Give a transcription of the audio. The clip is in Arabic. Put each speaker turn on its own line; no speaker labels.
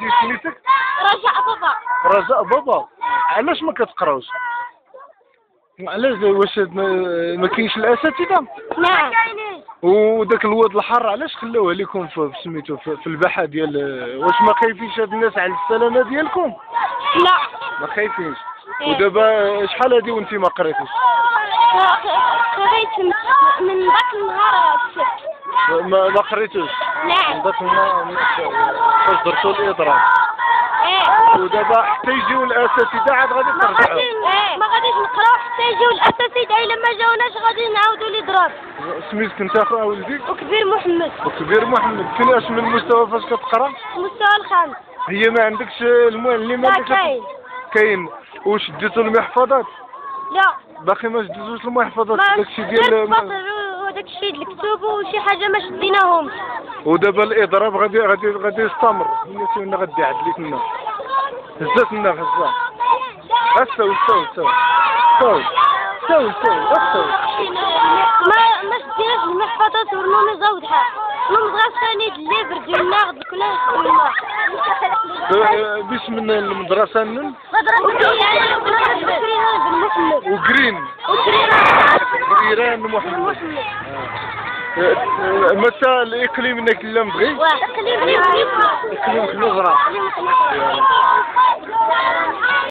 قلتي سميتك؟
رجاء بابا.
رجاء بابا. علاش ما كتقراوش؟ علاش واش ما كاينش الاساتذه؟
نعم.
وداك الواد الحر علاش خلاوه لكم في سميتو في الباحه ديال واش ما خايفينش هاد الناس على السلامه ديالكم؟
لا.
ما خايفينش. ودابا شحال هادي وانت ما قريتيش؟
قريت من ذاك النهار السبت.
ما قريتوش؟
نعم.
ذاك النهار فاش درتو الاضراب. ودابا حتى يجيو الاساتذه عاد غادي ترجعوا.
ما غاديش نقراو حتى يجيو الاساتذه، الا ما جاوناش غادي نعاودوا الاضراب.
سميتك انت اخا ولدي؟
وكبير محمد.
وكبير محمد. فيناش من المستوى فاش كتقرا؟
المستوى الخامس.
هي ما عندكش المعلمه؟
لا كاين.
كاين. واش ديتو المحفظات؟
لا.
باقي ما شديتوش المحفظات؟
ما
داكشي ديال
وداك الشيء اللي كتب وشي حاجه ما شديناهمش.
ودابا الاضراب غادي يستمر. ولا غادي يعدل لك لنا؟ هزات لنا هزات. استوي استوي استوي استوي استوي استوي.
ما شديناش المحفظات ورنوني زوجها. نوم صغار ثاني الليبر ديالنا غد كنا نسولنا.
باسم المدرسه نن؟
وجرين.
وجرين محمد. متى الاقليم انك لا مبغي؟
اقليم
خنوزره.